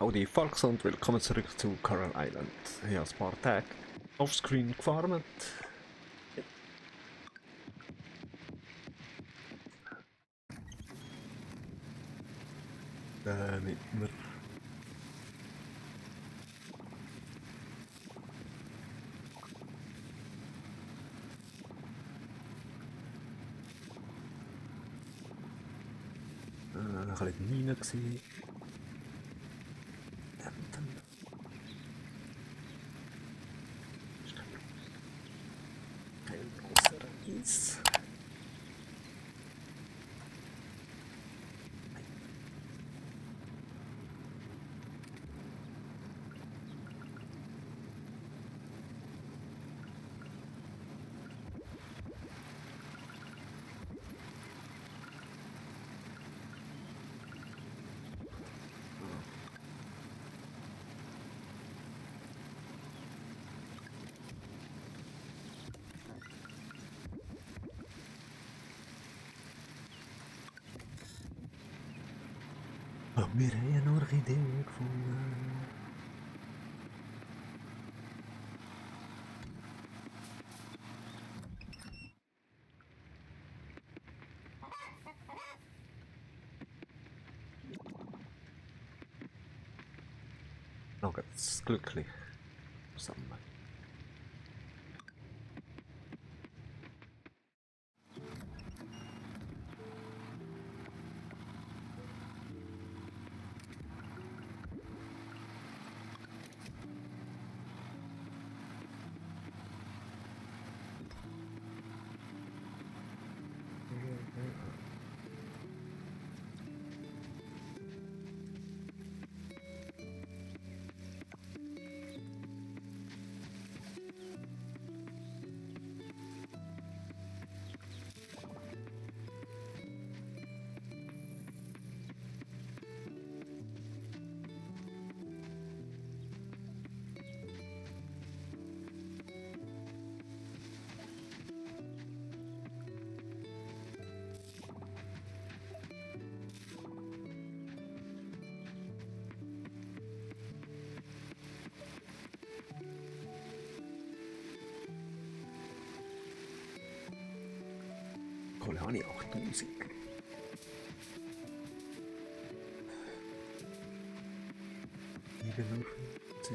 Howdy Folks und willkommen zurück zu Coral Island. Ich habe ein paar Tage offscreen gefarmt. Mit mir. Ein bisschen Mine gewesen. Kein grosser Eis. Oh, wir haben eine Orchidee gefunden. Noch ganz glücklich zusammen. Kohle habe ich 8000. Wieder nur 10.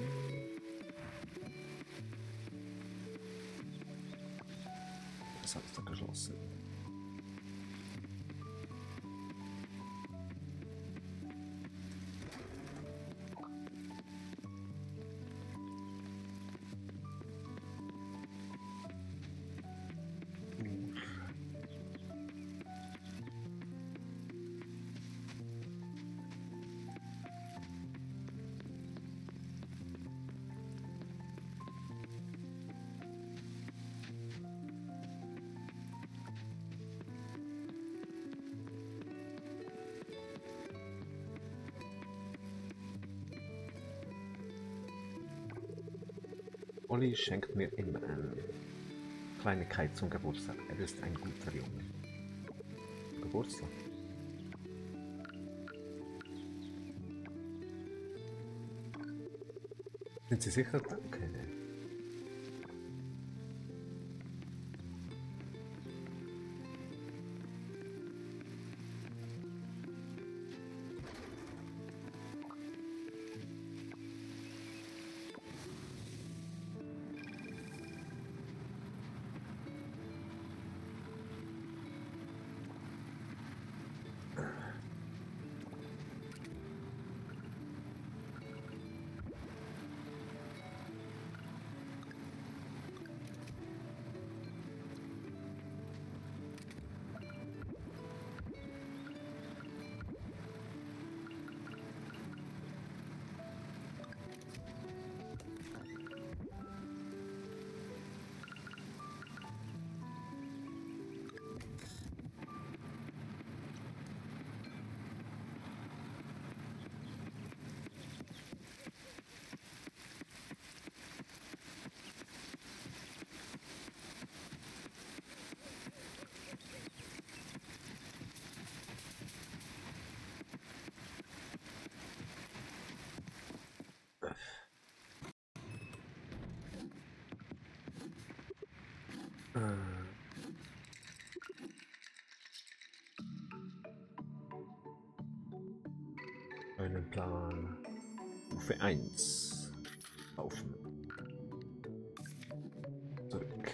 Das hat es dann geschlossen. Olli schenkt mir immer eine Kleinigkeit zum Geburtstag. Er ist ein guter Junge. Geburtstag? Sind Sie sicher? Danke. Einen Plan. Stufe 1. Laufen. Zurück.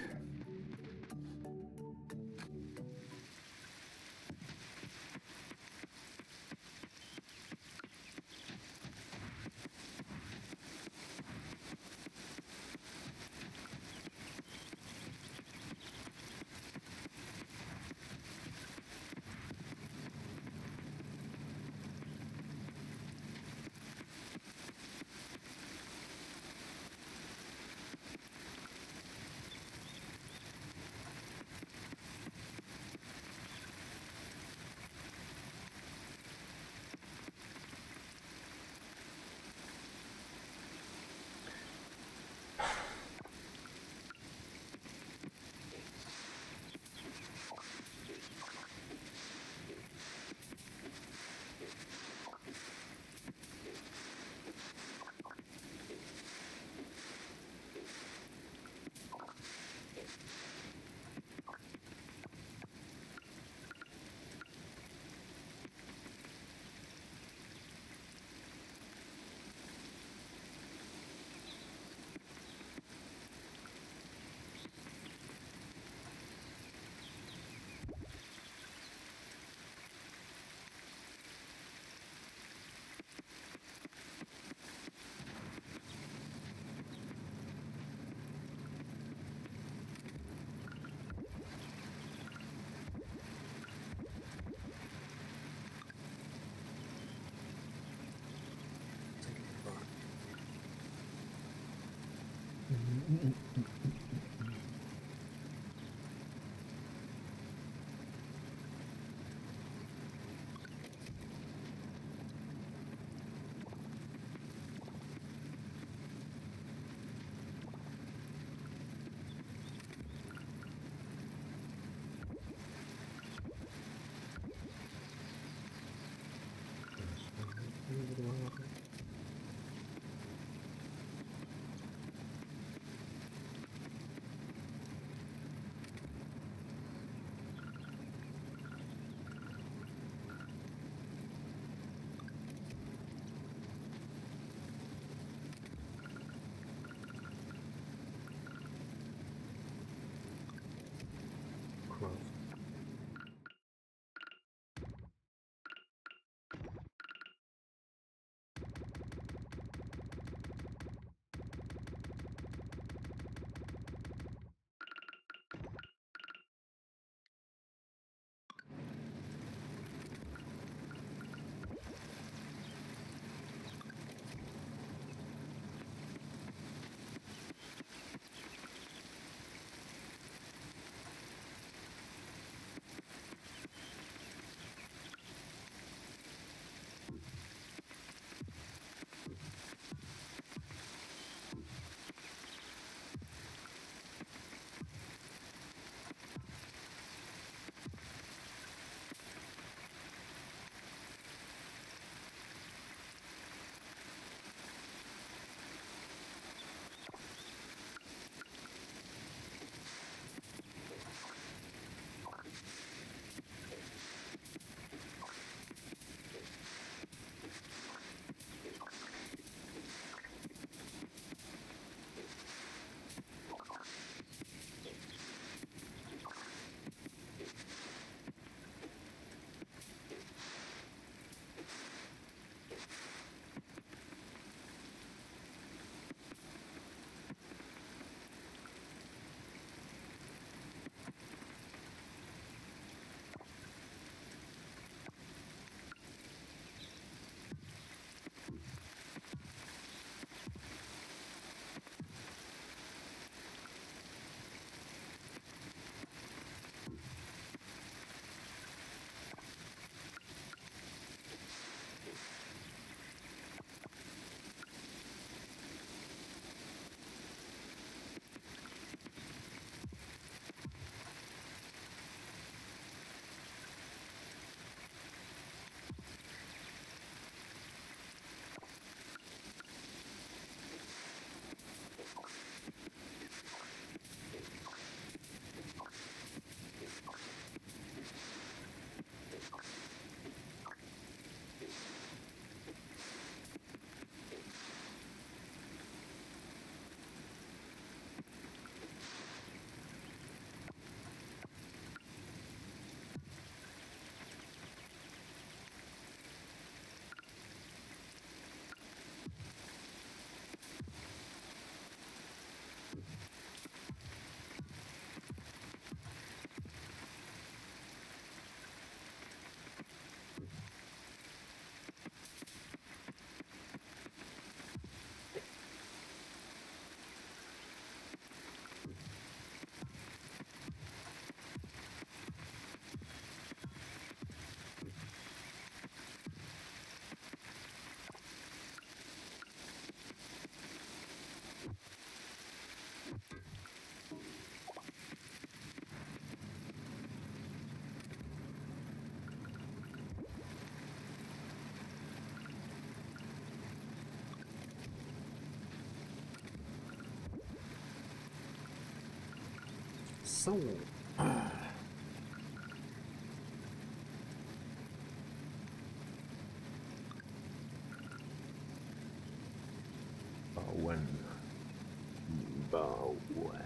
So. Bauen. Bauen.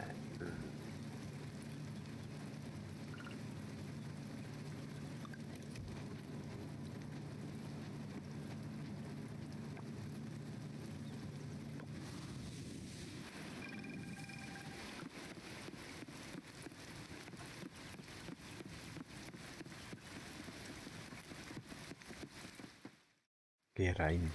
Geh rein.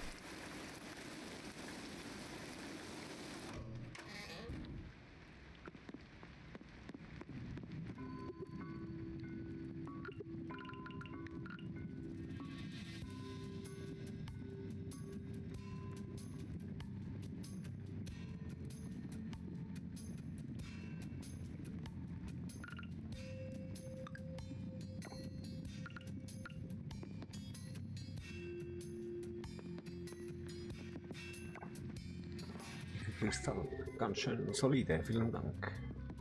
Kristall, ganz schön solide, vielen Dank.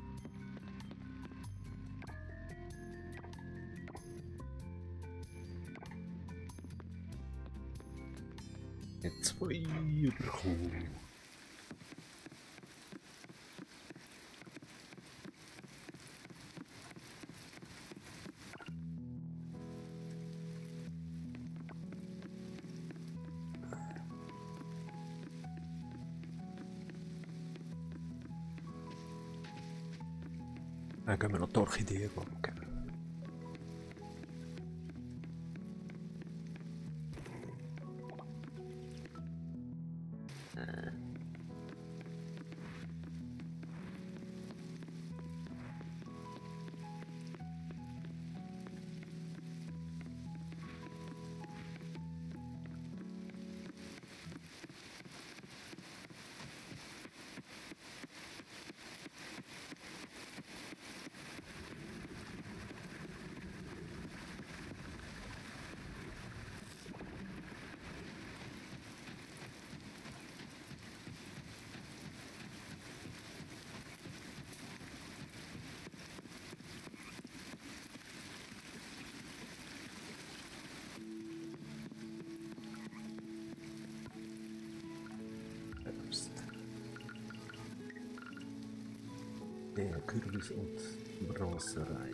Jetzt Feuer. Dann gehen wir noch die Orchidee wagen. Der Kürbis- und Brasserei.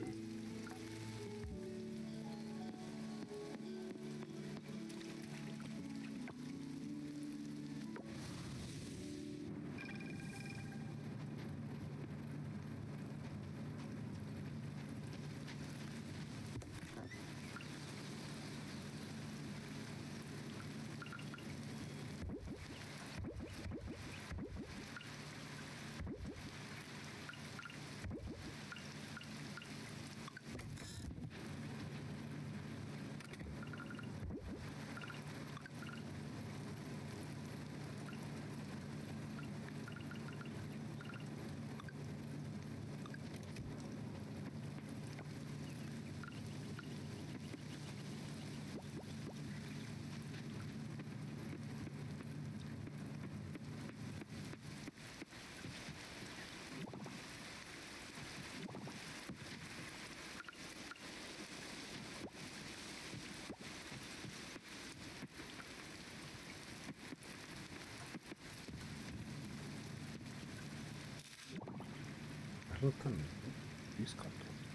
Rotten. Süßkarton.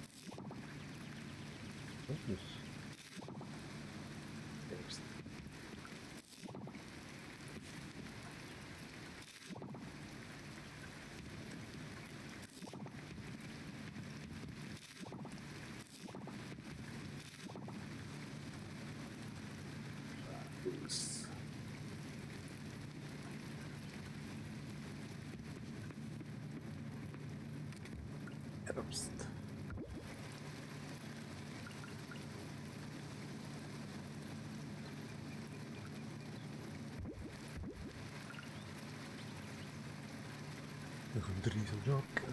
Das ist selbst. Herbst. Nog een driezeljak.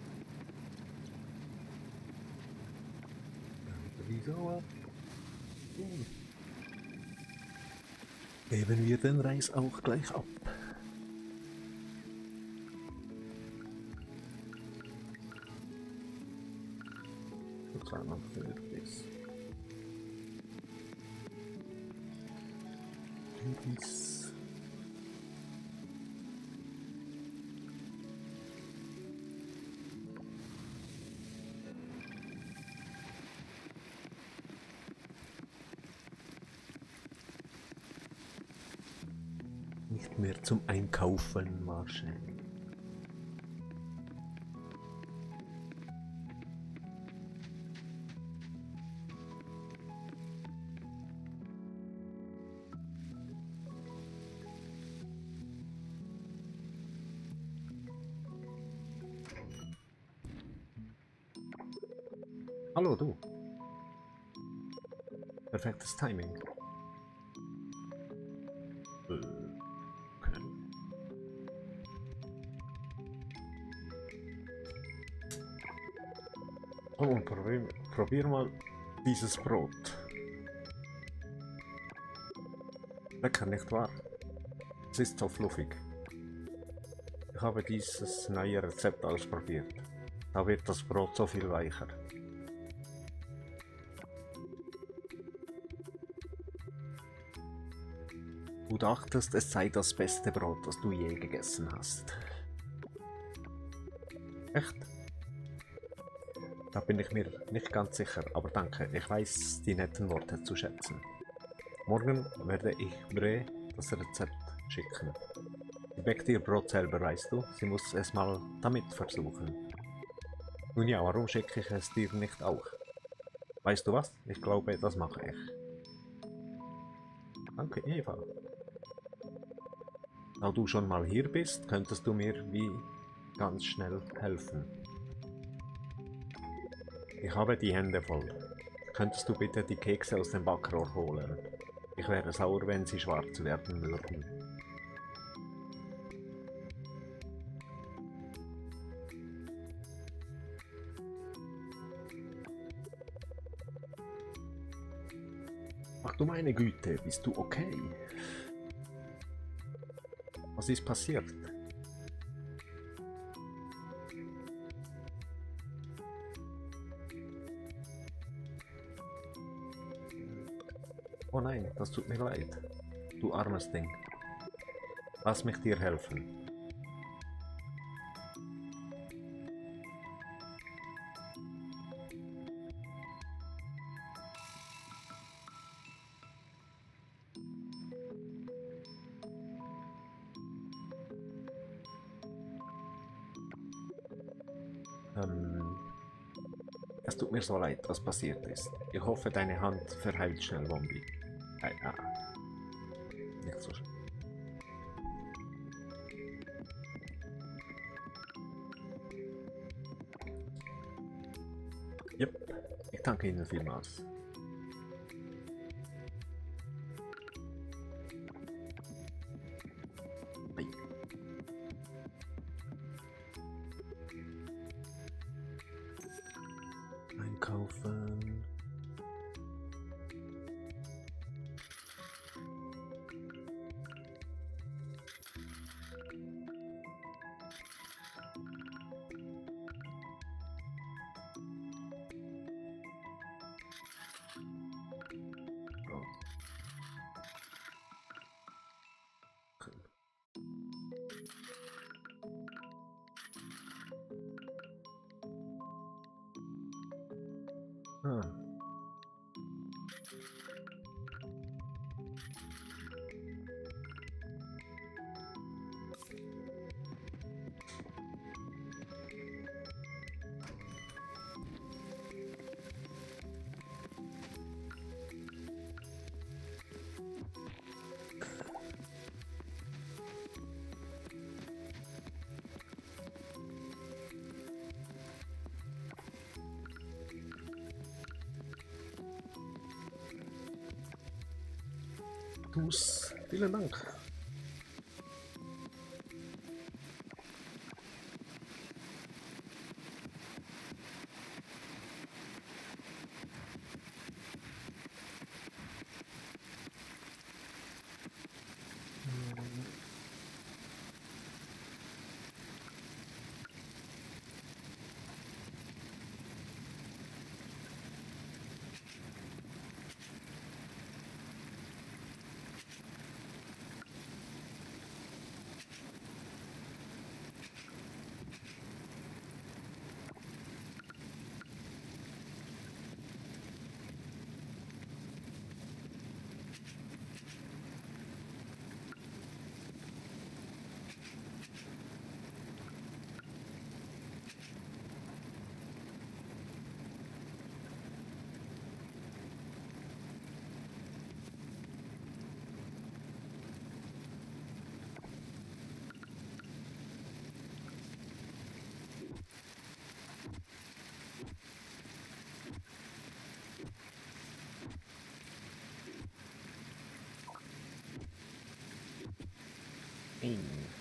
Driezel. Geben wir den Reis auch gleich ab. Noch Kürbis. Kürbis. Nicht mehr zum Einkaufen, Marshall. Hallo du. Perfektes Timing. Okay. Oh, und probier mal dieses Brot. Lecker, nicht wahr? Es ist so fluffig. Ich habe dieses neue Rezept ausprobiert. Da wird das Brot so viel weicher. Du dachtest, es sei das beste Brot, das du je gegessen hast. Echt? Da bin ich mir nicht ganz sicher, aber danke, ich weiß die netten Worte zu schätzen. Morgen werde ich Bre das Rezept schicken. Sie backt ihr Brot selber, weißt du? Sie muss es mal damit versuchen. Nun ja, warum schicke ich es dir nicht auch? Weißt du was? Ich glaube, das mache ich. Danke, Eva. Da du schon mal hier bist, könntest du mir wie ganz schnell helfen. Ich habe die Hände voll. Könntest du bitte die Kekse aus dem Backrohr holen? Ich wäre sauer, wenn sie schwarz werden würden. Ach du meine Güte, bist du okay? Was ist passiert? Oh nein, das tut mir leid. Du armes Ding. Lass mich dir helfen. Es tut mir so leid, was passiert ist. Ich hoffe, deine Hand verheilt schnell, Wombi. Nicht so schlimm. Yep, ich danke Ihnen vielmals. Hey. Einkaufen. Ah. Vielen Dank. Hey.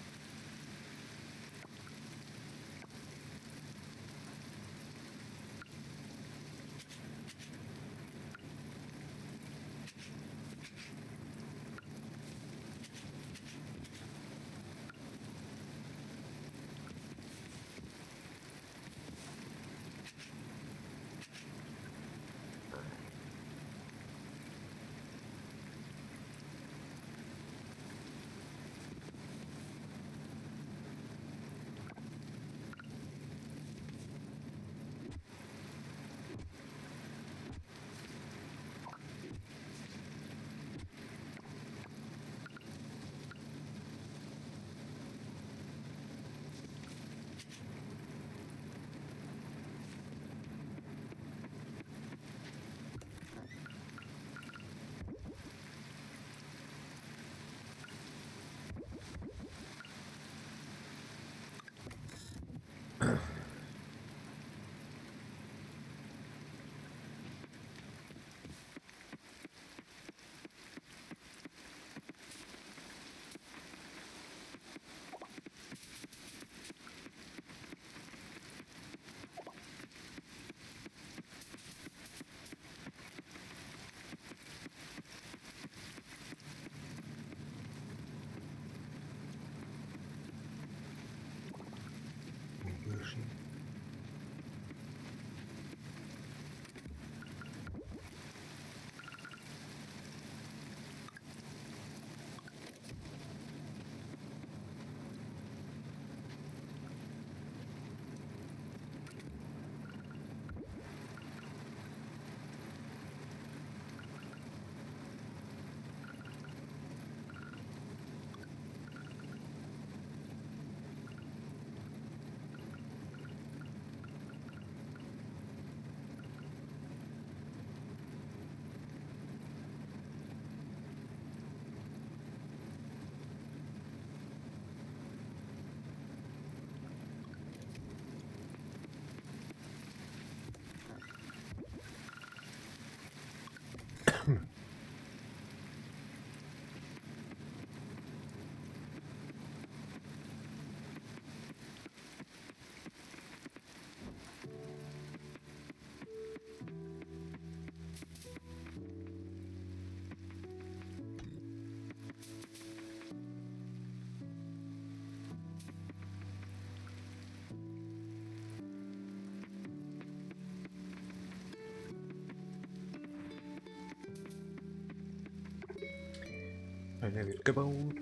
Eine wird gebaut.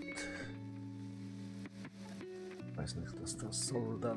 Weiß nicht, was das soll da.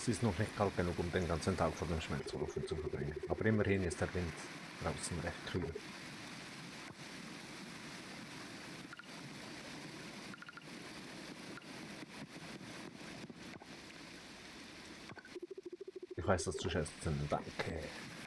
es ist noch nicht kalt genug, um den ganzen Tag vor dem Schmelzofen zu verbringen. Aber immerhin ist der Wind draußen recht kühl. Ich weiß das zu schätzen, danke.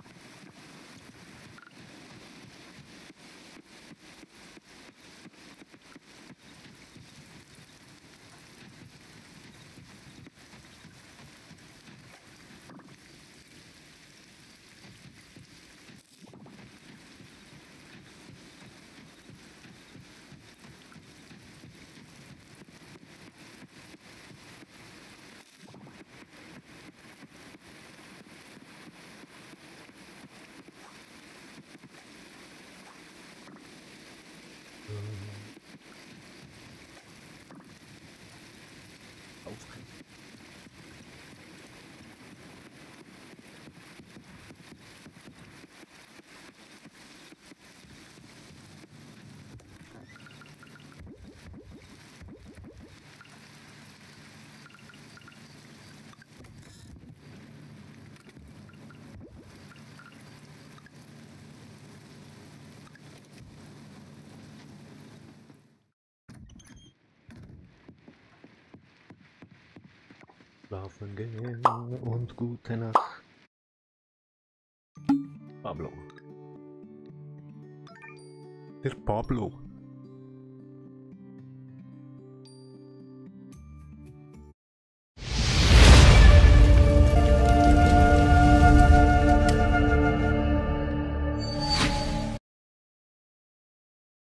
Aufrecht. Schlafen gehen und gute Nacht. Pablo. Der Pablo.